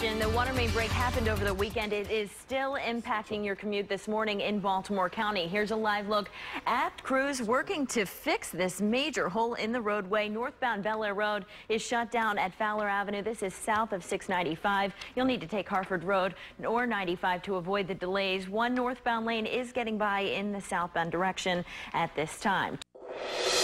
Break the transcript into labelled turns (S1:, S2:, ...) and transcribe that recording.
S1: question. The water main break happened over the weekend. It is still impacting your commute this morning in Baltimore County. Here's a live look at crews working to fix this major hole in the roadway. Northbound Bel Air Road is shut down at Fowler Avenue. This is south of 695. You'll need to take Harford Road or 95 to avoid the delays. One northbound lane is getting by in the southbound direction at this time.